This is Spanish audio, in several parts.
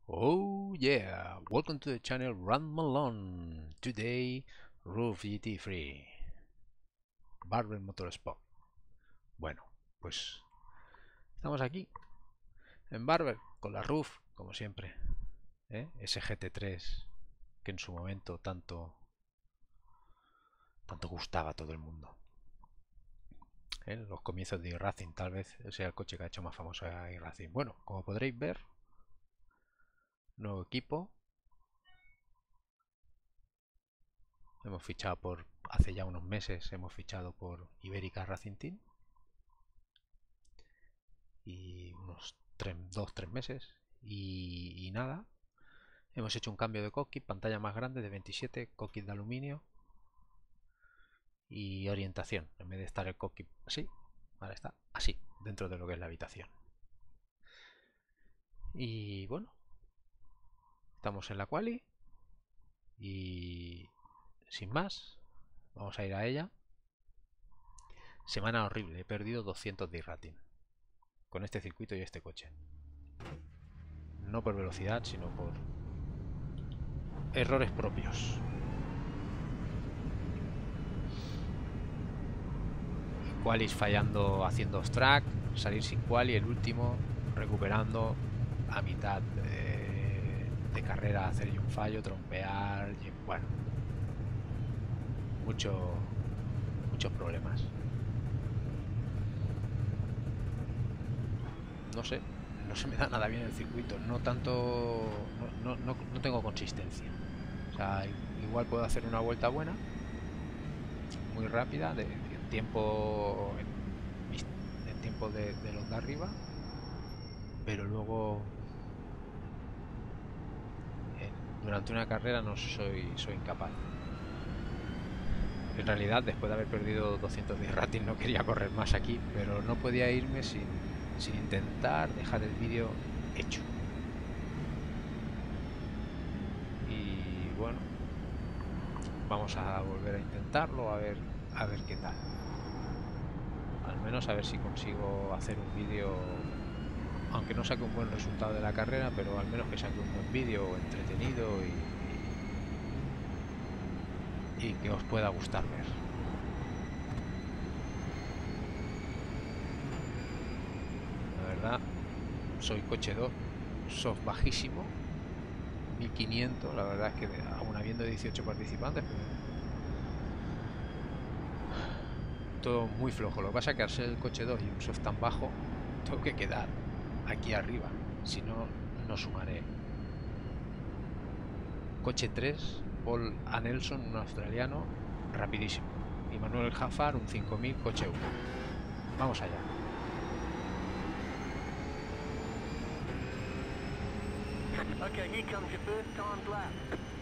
Oh yeah, welcome to the channel Run Malone. Today, Roof GT3, Barber Motorsport. Bueno, pues estamos aquí en Barber con la Roof, como siempre, ese GT3 que en su momento tanto gustaba a todo el mundo. Los comienzos de iRacing, tal vez sea el coche que ha hecho más famoso a iRacing. Bueno, como podréis ver, nuevo equipo. Hemos fichado hace ya unos meses, hemos fichado por Ibérica Racing Team. Y unos 2-3 meses. Y nada, hemos hecho un cambio de cockpit, pantalla más grande de 27, cockpit de aluminio. Y orientación, en vez de estar el cockpit así, ahora está así, dentro de lo que es la habitación. Y bueno, estamos en la quali. Y sin más, vamos a ir a ella. Semana horrible, he perdido 200 de rating con este circuito y este coche. No por velocidad, sino por errores propios. Qualis fallando haciendo off-track, salir sin quali, el último recuperando a mitad de carrera, hacer un fallo, trompear, bueno, muchos problemas. No sé, no se me da nada bien el circuito, no tanto, no tengo consistencia. O sea, igual puedo hacer una vuelta buena, muy rápida, de tiempo de los de arriba, pero luego durante una carrera no soy incapaz. En realidad, después de haber perdido 210 ratings, no quería correr más aquí, pero no podía irme sin intentar dejar el vídeo hecho. Y bueno, vamos a volver a intentarlo, a ver qué tal. Al menos a ver si consigo hacer un vídeo, aunque no saque un buen resultado de la carrera, pero al menos que saque un buen vídeo entretenido y que os pueda gustar ver. La verdad, soy coche 2, soft bajísimo, 1500, la verdad es que aún habiendo 18 participantes, todo muy flojo. Lo que pasa es que al ser el coche 2 y un soft tan bajo, tengo que quedar aquí arriba, si no, no sumaré. Coche 3, Paul A. Nelson, un australiano, rapidísimo. Y Manuel Jafar, un 5000, coche 1. Vamos allá. Okay, here comes your first timed lap.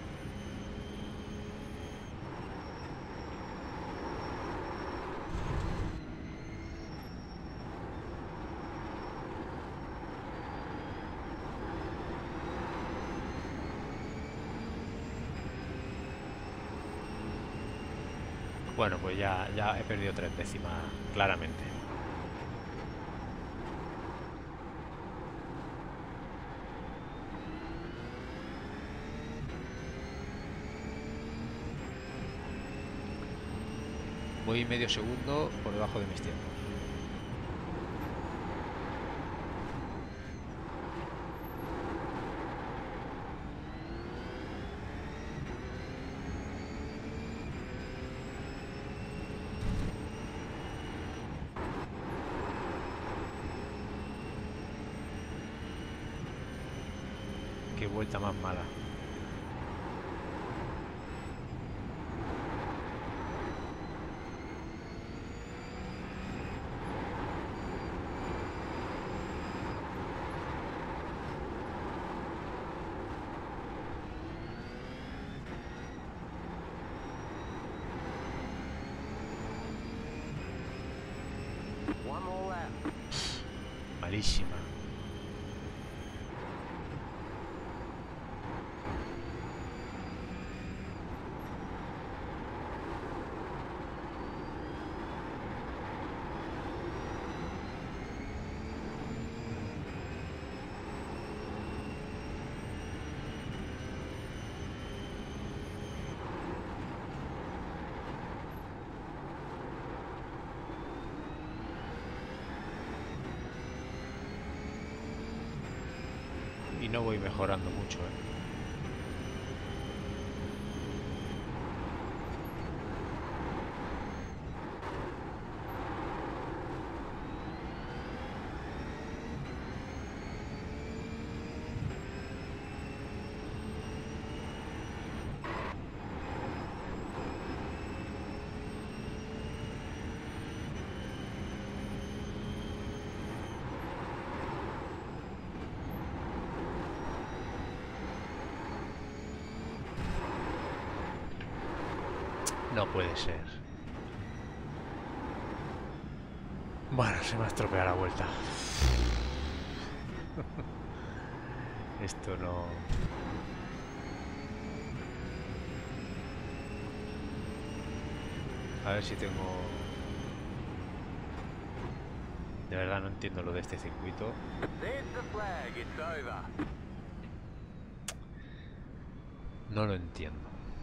Bueno, pues ya he perdido 3 décimas, claramente. Voy medio segundo por debajo de mis tiempos. Qué vuelta más mala. One more lap. Malísima. Y no voy mejorando mucho, ¿eh? No puede ser. Bueno, se me ha estropeado la vuelta. Esto no... A ver si tengo... De verdad no entiendo lo de este circuito. No lo entiendo.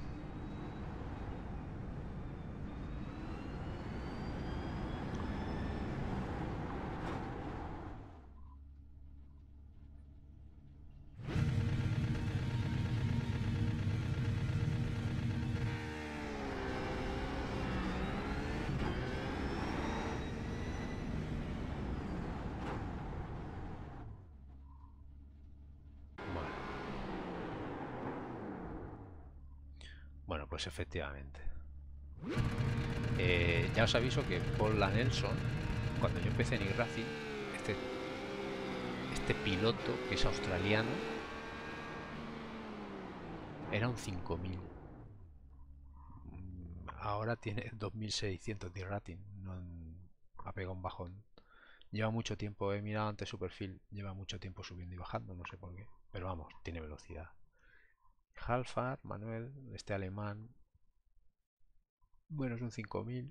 Bueno, pues efectivamente. Ya os aviso que Paul Nelson, cuando yo empecé en iRacing, este piloto que es australiano, era un 5000. Ahora tiene 2600 de rating. No, ha pegado un bajón. Lleva mucho tiempo, he mirado antes su perfil, lleva mucho tiempo subiendo y bajando, no sé por qué. Pero vamos, tiene velocidad. Halfar, Manuel, este alemán. Bueno, es un 5000.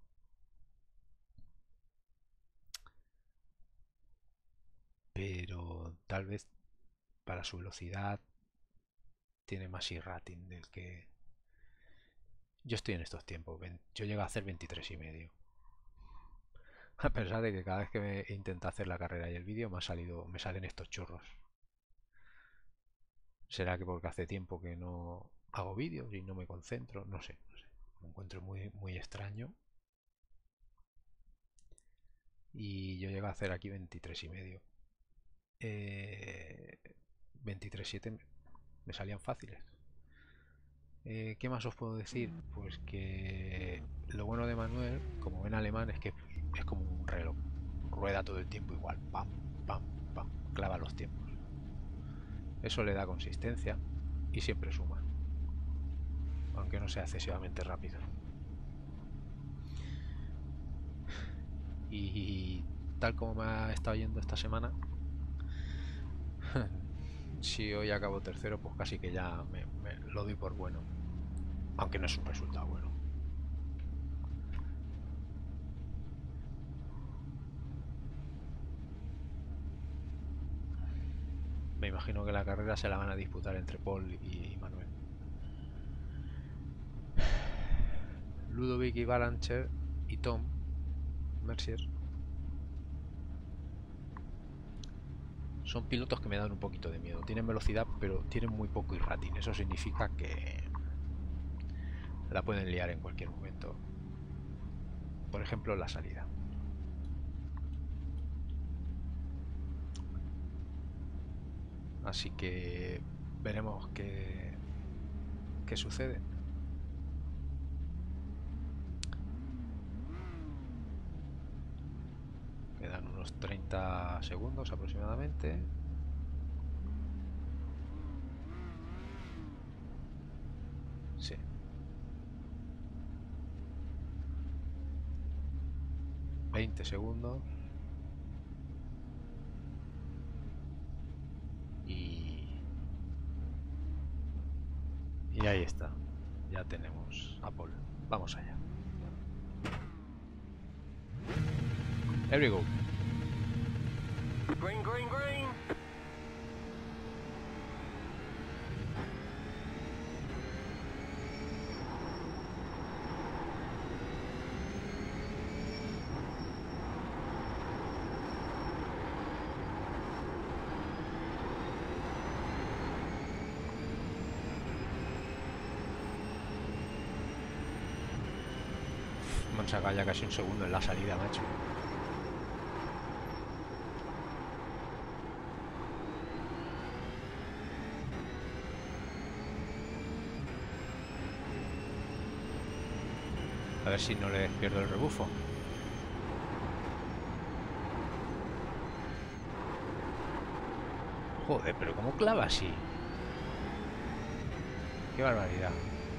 Pero tal vez para su velocidad tiene más rating del que... Yo estoy en estos tiempos. Yo llego a hacer 23,5. A pesar de que cada vez que me intento hacer la carrera y el vídeo me salen estos churros. ¿Será que porque hace tiempo que no hago vídeos y no me concentro? No sé, no sé. Me encuentro muy, muy extraño. Y yo llego a hacer aquí 23,5. 23,7 me salían fáciles. ¿Qué más os puedo decir? Pues que lo bueno de Manuel, como ven alemán, es que es como un reloj. Rueda todo el tiempo igual. Pam, pam, pam. Clava los tiempos. Eso le da consistencia y siempre suma. Aunque no sea excesivamente rápido. Y tal como me ha estado yendo esta semana, si hoy acabo tercero, pues casi que ya me lo doy por bueno. Aunque no es un resultado bueno. Me imagino que la carrera se la van a disputar entre Paul y Manuel. Ludovic y Balancher y Tom Mercier son pilotos que me dan un poquito de miedo. Tienen velocidad, pero tienen muy poco rating. Eso significa que la pueden liar en cualquier momento. Por ejemplo, la salida. Así que veremos qué sucede. Quedan unos 30 segundos aproximadamente. Sí. $20. Y ahí está. Ya tenemos a Paul. Vamos allá. Here we go. Green, green, green. han sacado ya casi un segundo en la salida, macho. A ver si no le pierdo el rebufo. Joder, pero ¿cómo clava así? Qué barbaridad.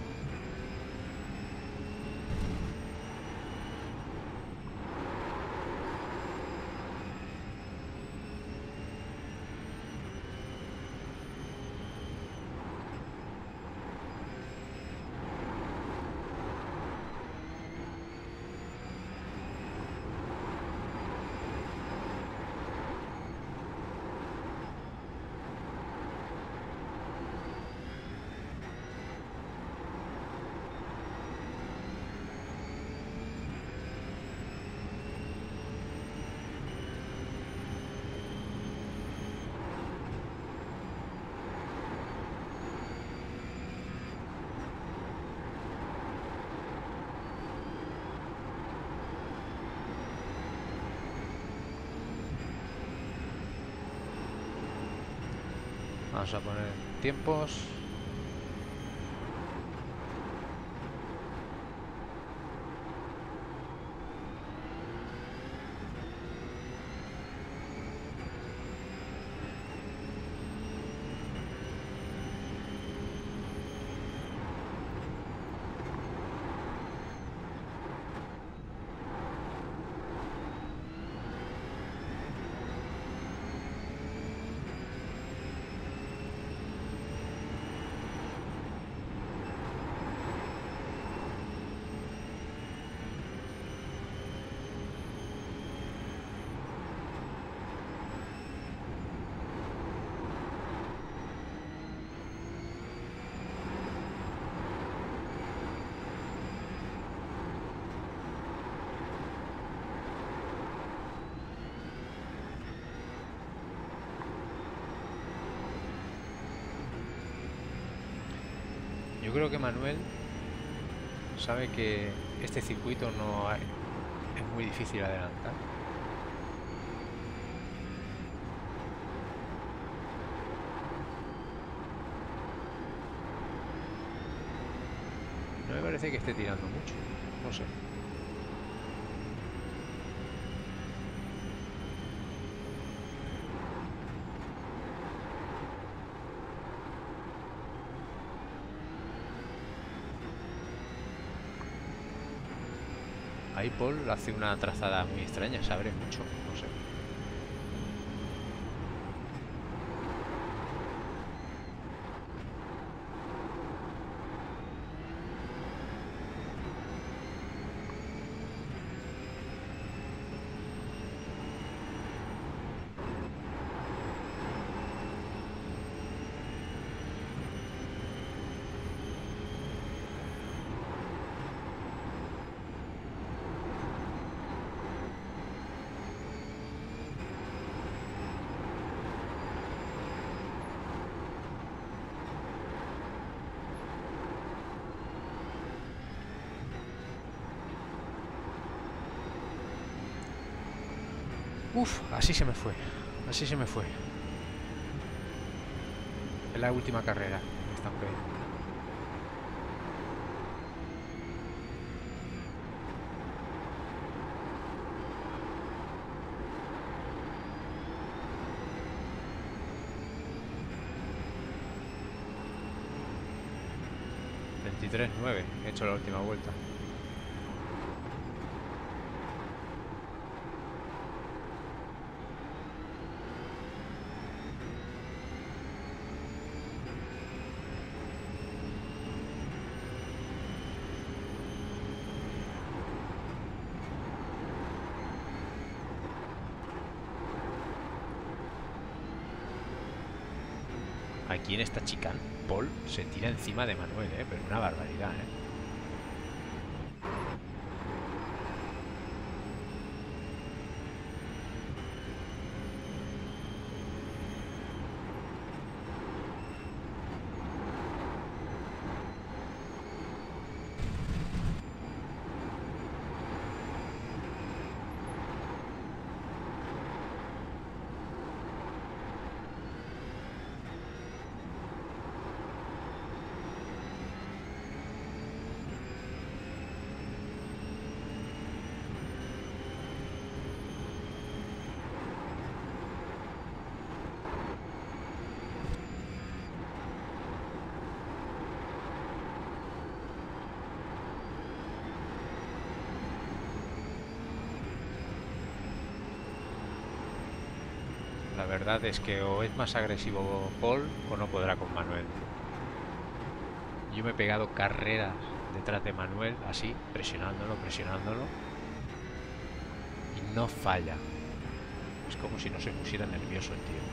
Vamos a poner tiempos. Yo creo que Manuel sabe que este circuito es muy difícil adelantar. No me parece que esté tirando mucho, no sé. Ahí Paul hace una trazada muy extraña, se abre mucho, no sé. Uf, así se me fue. Así se me fue. Es la última carrera. Me estampé. ...23:9... he hecho la última vuelta. Aquí en esta chicane, Paul se tira encima de Manuel, pero una barbaridad, La verdad es que o es más agresivo Paul o no podrá con Manuel. Yo me he pegado carreras detrás de Manuel, así, presionándolo, presionándolo. Y no falla. Es como si no se pusiera nervioso el tío.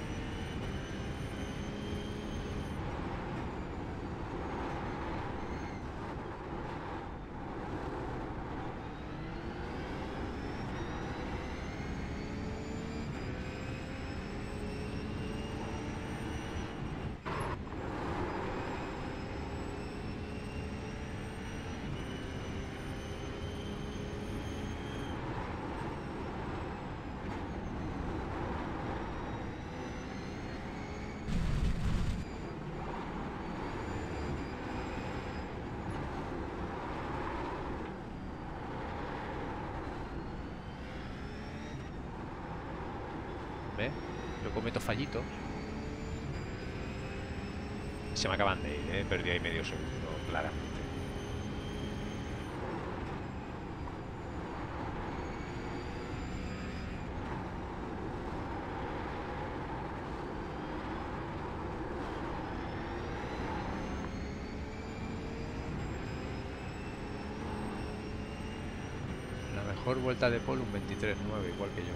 ¿Ves? Yo cometo fallitos. Se me acaban de ir, ¿eh? Perdí ahí medio segundo, claramente. La mejor vuelta de Paul un 23.9, igual que yo.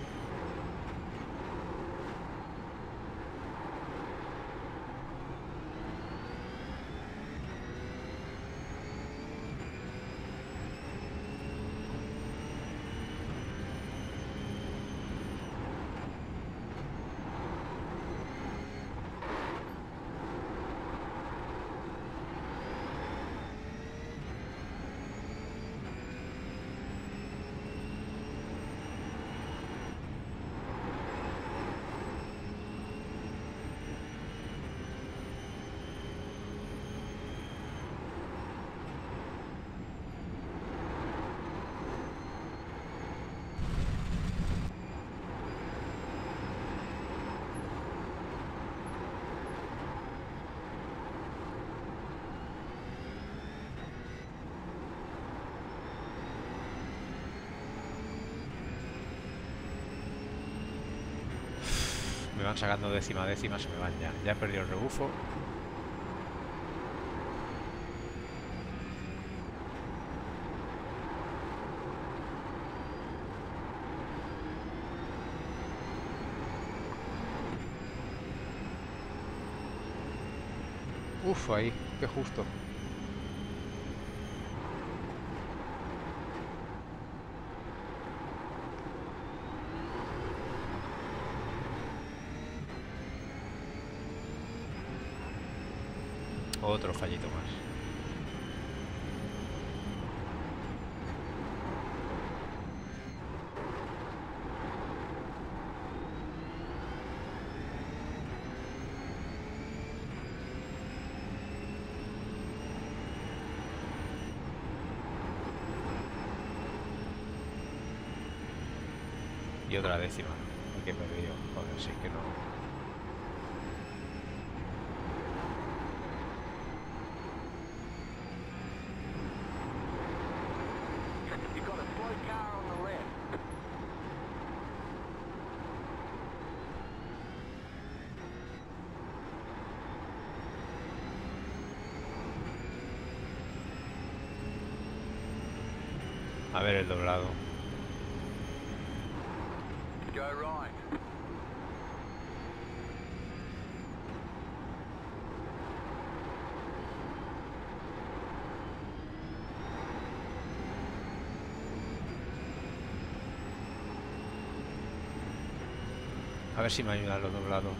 Me van sacando décima a décima, se me van ya. Ya he perdido el rebufo. Uf, ahí, qué justo. Otro fallito más. Y otra décima. Que he perdido. Joder, sí que no. You've got a slow car on the left. A ver el doblado. Go right. A ver si me ayudan los doblados.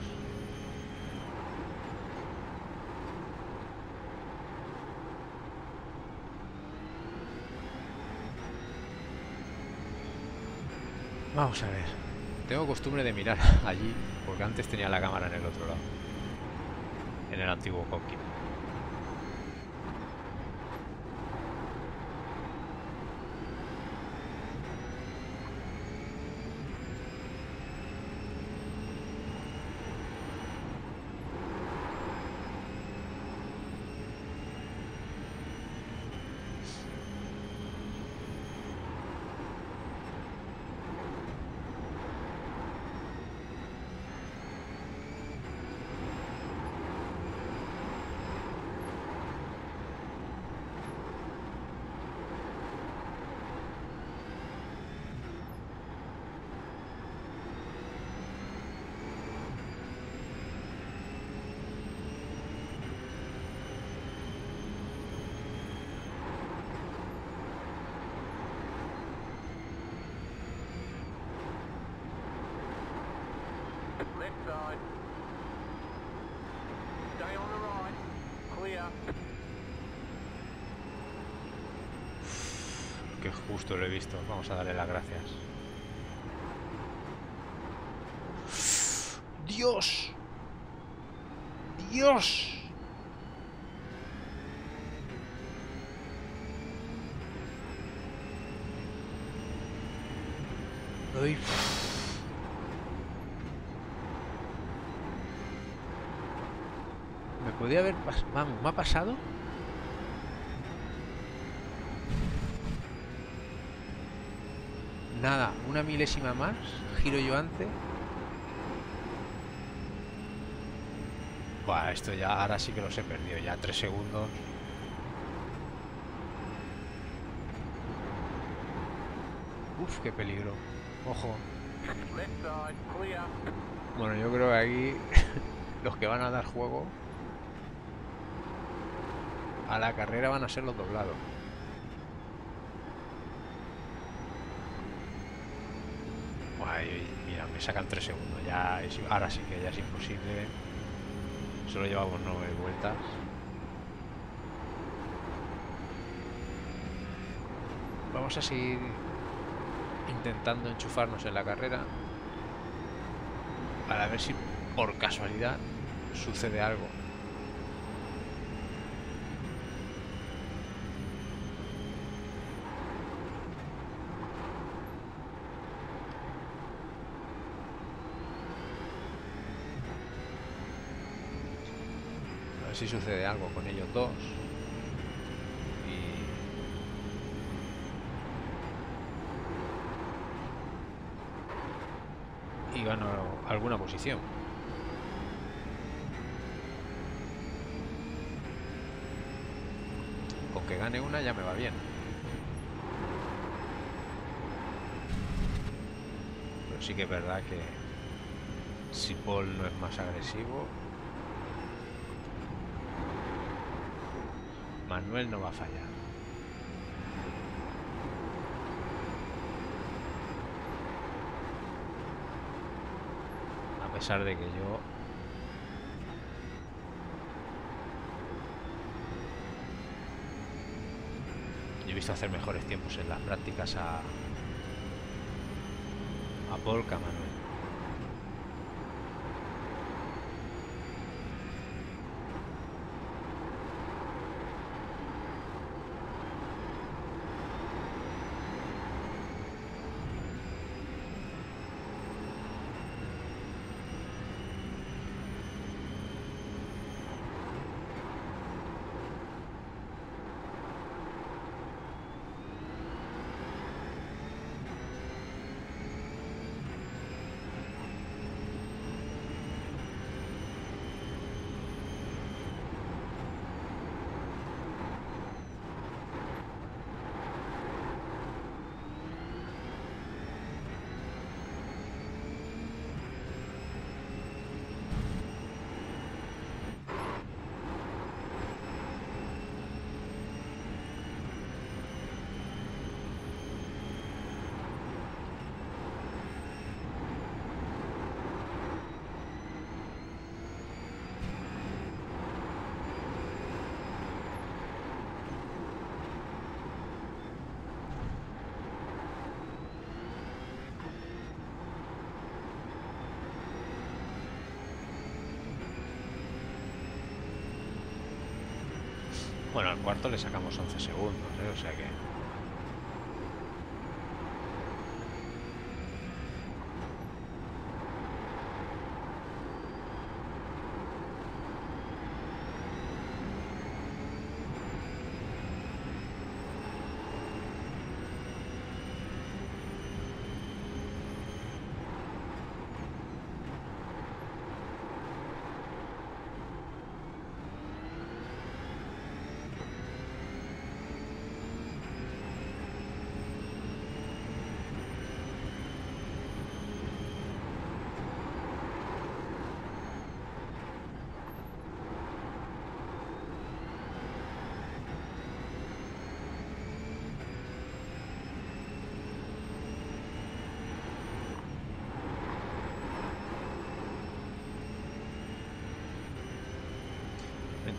Vamos a ver. Tengo costumbre de mirar allí, porque antes tenía la cámara en el otro lado. En el antiguo cockpit. left side. Stay on the right. Clear. Qué justo lo he visto. Vamos a darle las gracias. ¡Dios! ¡Dios! Ay. ¿Me podía haber vamos, ¿me ha pasado? Nada, una milésima más. Giro yo antes. Buah, esto ya, ahora sí que los he perdido. Ya 3 segundos. Uf, qué peligro. Ojo. Left side. Clear. Bueno, yo creo que aquí los que van a dar juego a la carrera van a ser los doblados. Ay, mira, me sacan 3 segundos. Ya ahora sí que ya es imposible. Solo llevamos 9 vueltas. Vamos a seguir intentando enchufarnos en la carrera para ver si por casualidad sucede algo. A ver si sucede algo con ellos dos. Y gano alguna posición. Con que gane una ya me va bien. Pero sí que es verdad que si Paul no es más agresivo, Manuel no va a fallar. A pesar de que yo he visto hacer mejores tiempos en las prácticas a Paul que a Manuel. Bueno, al cuarto le sacamos 11 segundos, o sea que...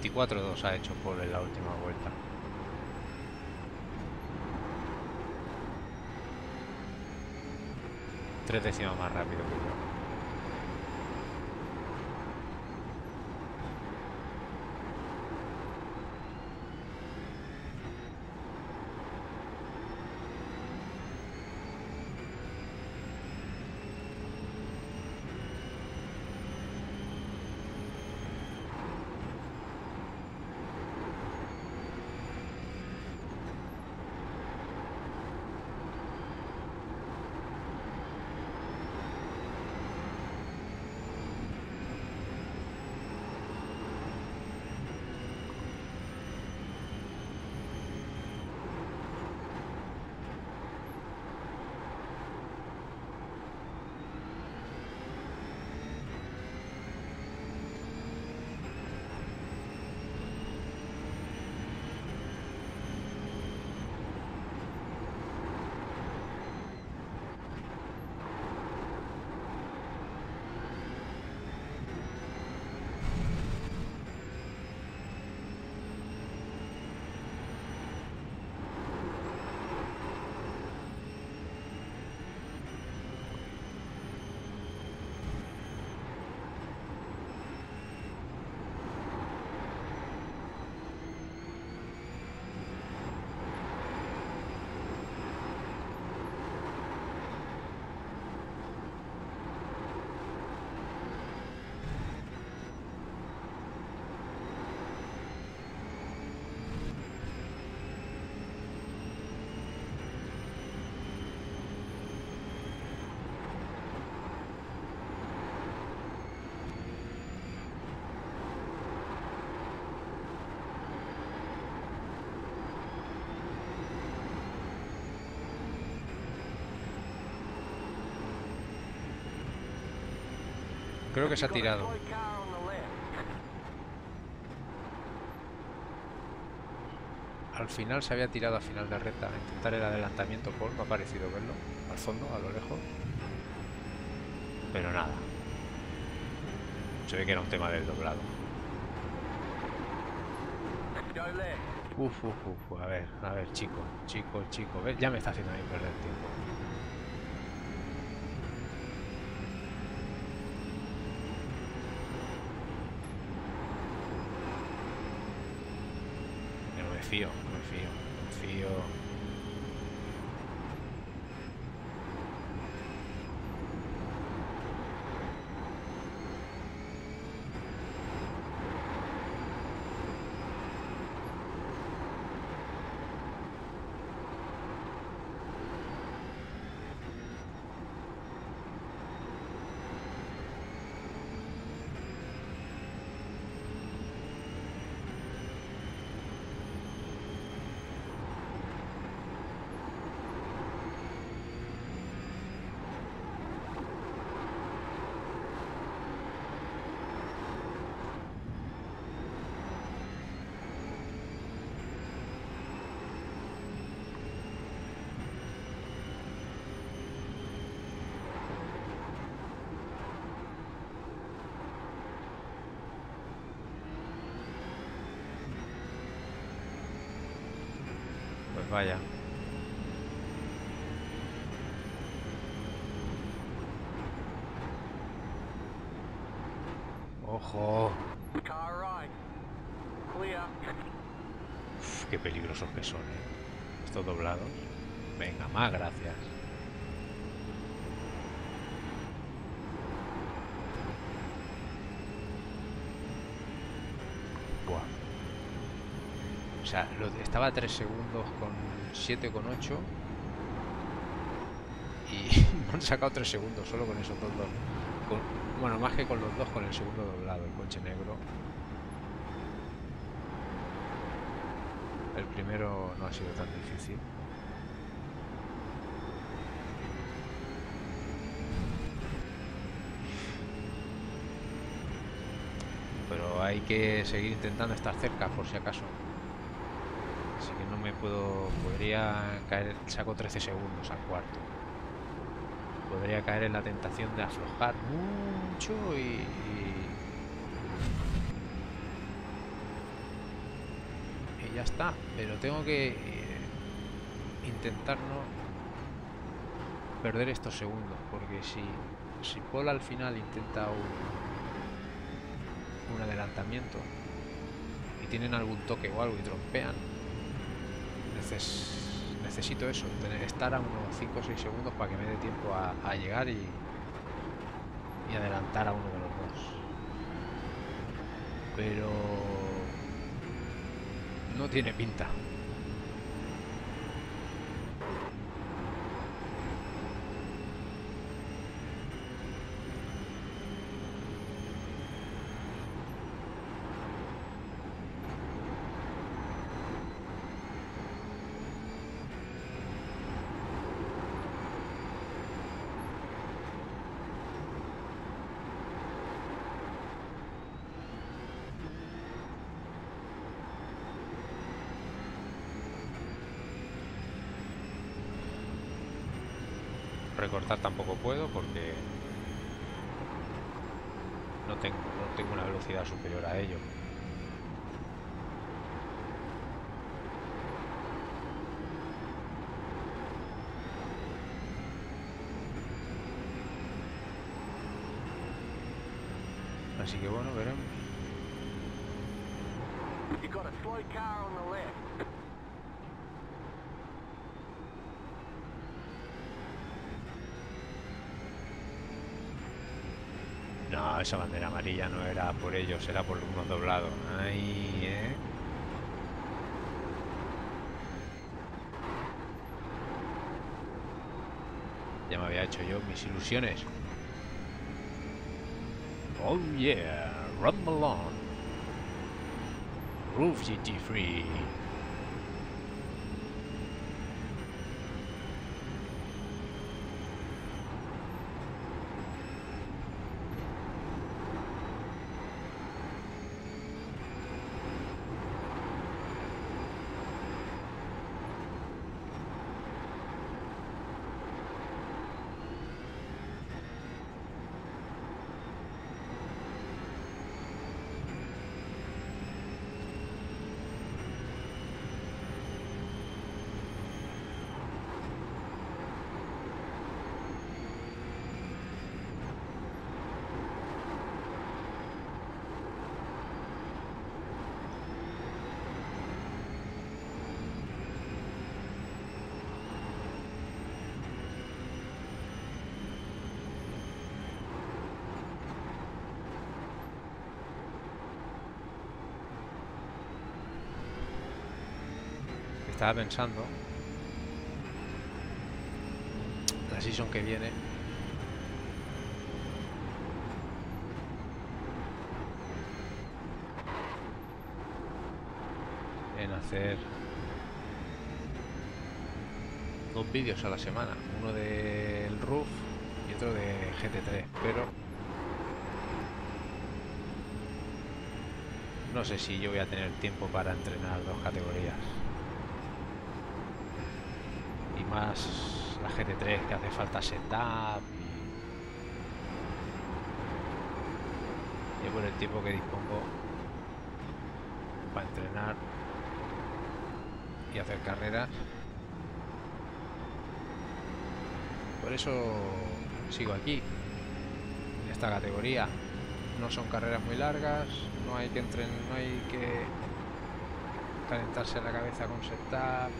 24-2 ha hecho Paul en la última vuelta. Tres décimas más rápido que yo. Creo que se ha tirado. Al final se había tirado a final de recta a intentar el adelantamiento Paul. Me ha parecido verlo al fondo, a lo lejos. Pero nada. Se ve que era un tema del doblado. A ver, chico. ¿Ves? Ya me está haciendo a mí perder tiempo. Me fío. Pues vaya. Ojo. Uf, qué peligrosos que son, estos doblados. Venga, más gracias. Buah. O sea, estaba a 3 segundos con 7,8 y me han sacado 3 segundos solo con esos dos. Bueno, más que con los dos, con el segundo doblado, el coche negro. El primero no ha sido tan difícil. Pero hay que seguir intentando estar cerca por si acaso. Así que no me podría caer, saco 13 segundos al cuarto. Podría caer en la tentación de aflojar mucho y y ya está. Pero tengo que intentar no perder estos segundos, porque si Paul al final intenta un adelantamiento y tienen algún toque o algo y trompean, necesito eso, estar a unos 5 o 6 segundos para que me dé tiempo a llegar y adelantar a uno de los dos. Pero no tiene pinta. Recortar tampoco puedo porque no tengo una velocidad superior a ello. Así que bueno, veremos. You got a slow car on the left. No, esa bandera amarilla no era por ellos, era por unos doblados. Ahí, ya me había hecho yo mis ilusiones. Oh yeah, run along. Roof GT3. Estaba pensando la season que viene en hacer 2 vídeos a la semana, uno del Roof y otro de GT3, pero no sé si yo voy a tener tiempo para entrenar 2 categorías. Más la GT3, que hace falta setup y por el tiempo que dispongo para entrenar y hacer carreras, por eso sigo aquí en esta categoría. No son carreras muy largas, no hay que calentarse la cabeza con setup.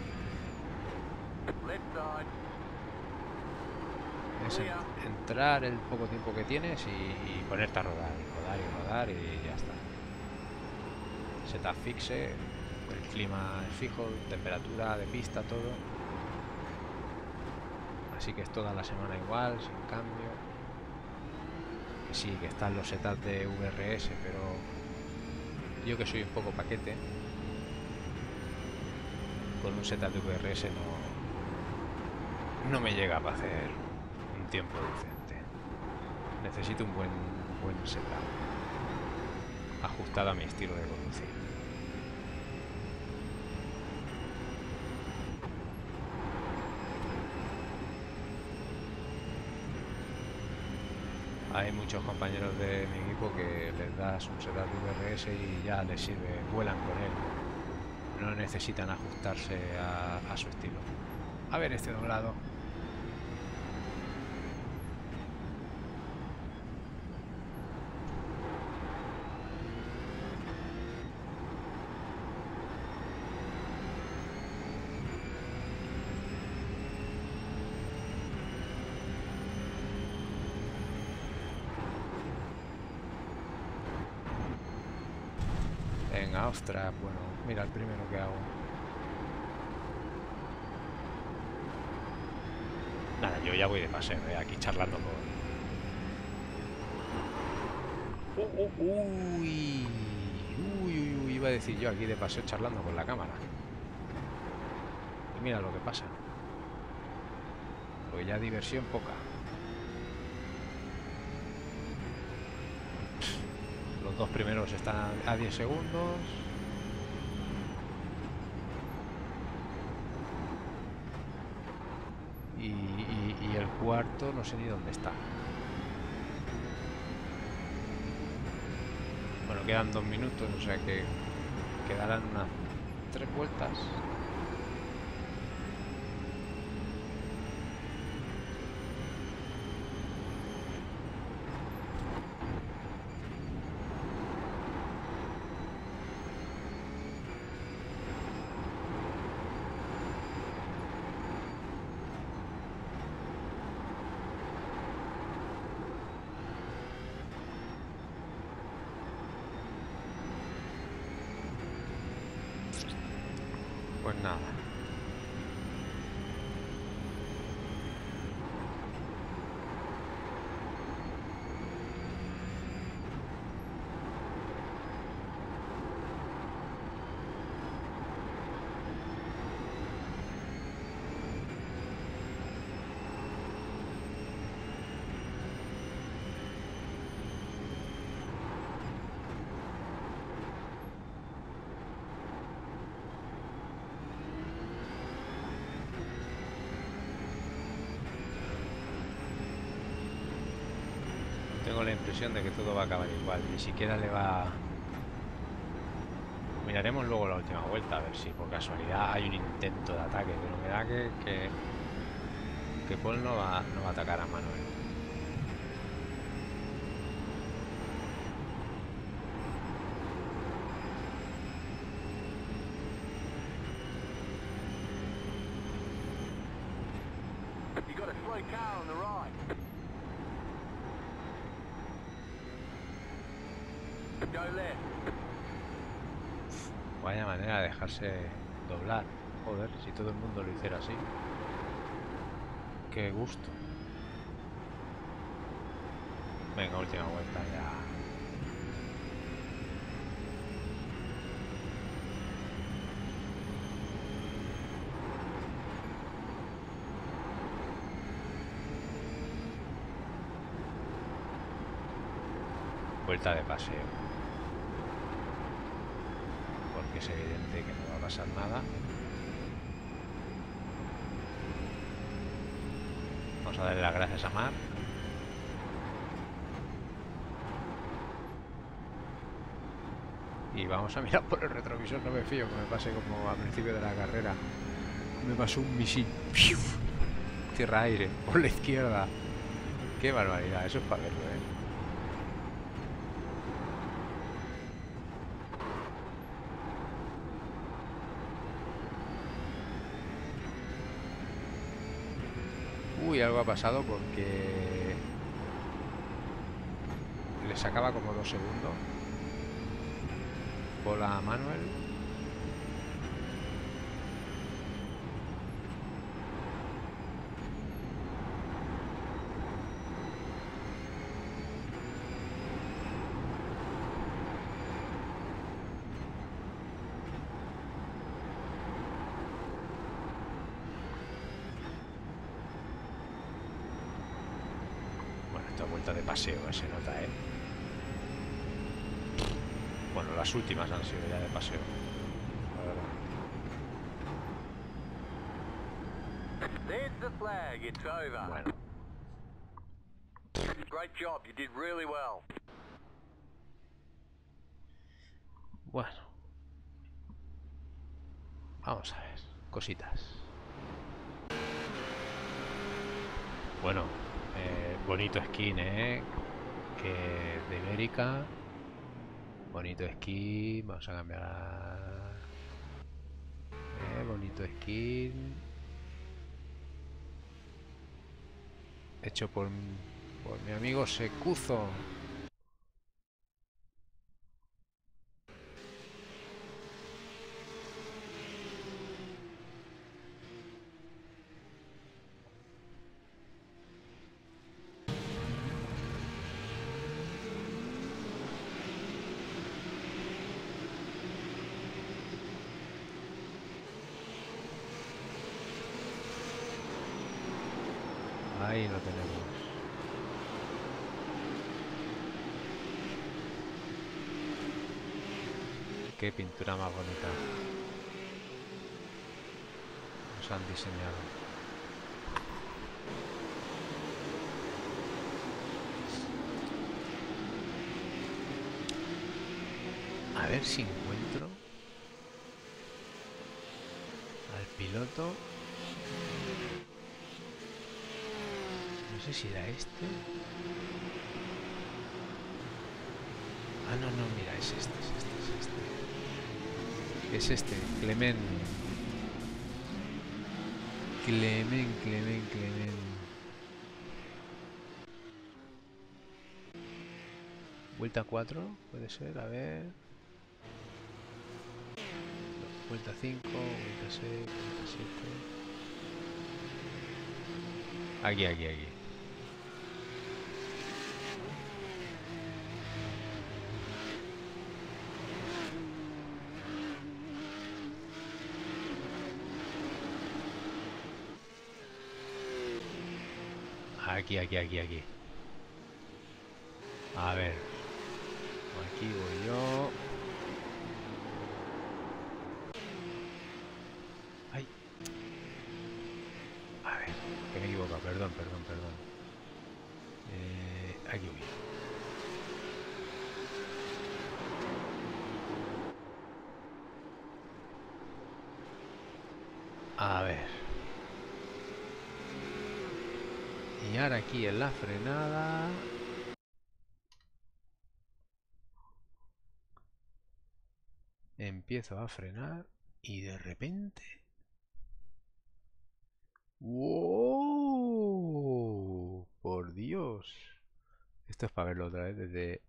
Es entrar el poco tiempo que tienes y ponerte a rodar y rodar y ya está. Setup fixe, el clima es fijo, temperatura de pista, todo. Así que es toda la semana igual, sin cambio. Que sí, que están los setups de VRS, pero yo que soy un poco paquete, con un setup de VRS no me llega para hacer un tiempo decente. Necesito un buen setup ajustado a mi estilo de conducir. Hay muchos compañeros de mi equipo que les das un setup de VRS y ya les sirve, vuelan con él. no necesitan ajustarse a su estilo. A ver este doblado. Venga, ostras, bueno, mira el primero que hago. Nada, yo ya voy de paseo, aquí charlando con... Uy, iba a decir yo aquí de paseo charlando con la cámara. Y mira lo que pasa. Pues ya diversión poca. Los dos primeros están a 10 segundos. Y el cuarto no sé ni dónde está. Bueno, quedan 2 minutos, o sea que quedarán unas 3 vueltas. Pues nada. Tengo la impresión de que todo va a acabar igual, ni siquiera le va... Miraremos luego la última vuelta, a ver si por casualidad hay un intento de ataque, pero me da que Paul no va a atacar a Manuel. You got a slow car on the right. Go left. Vaya manera de dejarse doblar. Joder, si todo el mundo lo hiciera así. Qué gusto. Venga, última vuelta ya. Vuelta de paseo. Porque es evidente que no va a pasar nada. Vamos a darle las gracias a Mar. Y vamos a mirar por el retrovisor, no me fío que me pase como al principio de la carrera. Me pasó un misil. Tierra aire, por la izquierda. Qué barbaridad, eso es para verlo, Uy, algo ha pasado porque le sacaba como 2 segundos. Bola a Manuel. Bueno, esta vuelta de paseo se nota, Bueno, las últimas han sido ya de paseo. There's the flag. It's over. Bueno. Great job. You did really well. Bueno. Vamos a ver, cositas. Bueno, bonito skin, que de Ibérica. Bonito skin. Vamos a cambiar. Bonito skin. Hecho por mi amigo Secuzo. Ahí lo tenemos. Qué pintura más bonita nos han diseñado. A ver si encuentro al piloto. No sé si era este. Ah, no, no, mira, es este. Es este, Clement. Clement. Vuelta 4, puede ser, a ver. No, vuelta 5, vuelta 6, vuelta 7. Aquí. Aquí. A ver. Aquí voy yo. Ay. A ver, que me he equivocado. Perdón. Aquí voy. A ver. Y ahora aquí en la frenada. Empiezo a frenar y de repente... ¡Wow! ¡Por Dios! Esto es para verlo otra vez desde...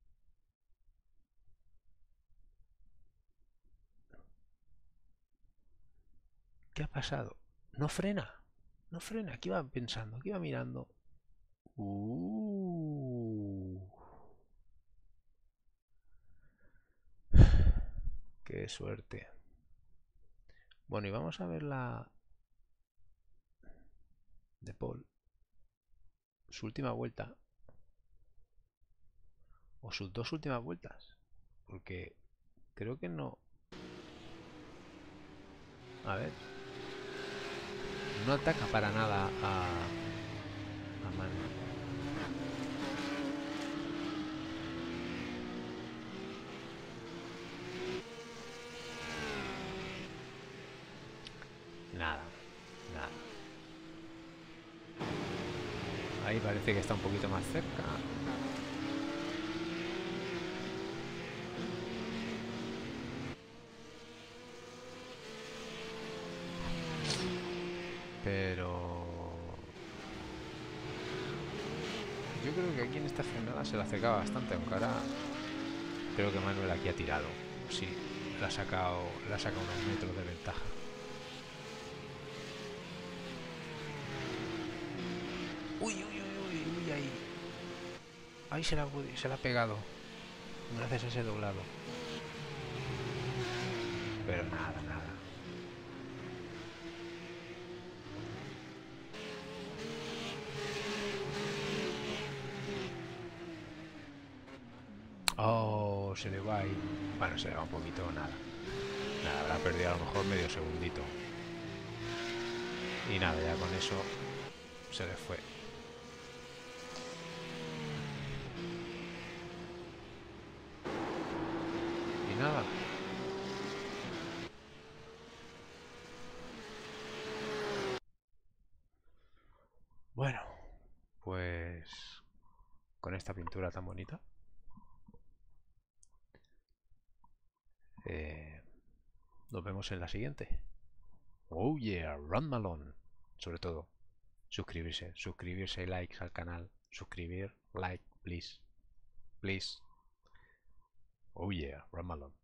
¿Qué ha pasado? No frena. ¿Qué iba pensando? ¿Qué iba mirando? ¡Qué suerte! Bueno, y vamos a ver la de Paul. Su última vuelta. O sus dos últimas vueltas. Porque creo que no... A ver. No ataca para nada a Manuel. Nada. Ahí parece que está un poquito más cerca. Pero... yo creo que aquí en esta frenada se la acercaba bastante, aunque ahora creo que Manuel aquí ha tirado. Sí, le ha sacado unos metros de ventaja. Uy, ahí. Ahí se la ha pegado. Gracias a ese doblado. Pero nada. Oh, se le va ahí. Bueno, se le va un poquito, nada. Habrá perdido a lo mejor medio segundito. Y nada, ya con eso se le fue. Y nada. con esta pintura tan bonita. Nos vemos en la siguiente. Oh yeah, Run Malone. Sobre todo, suscribirse y likes al canal. Suscribir, like, please. Please. Oh yeah, Run Malone.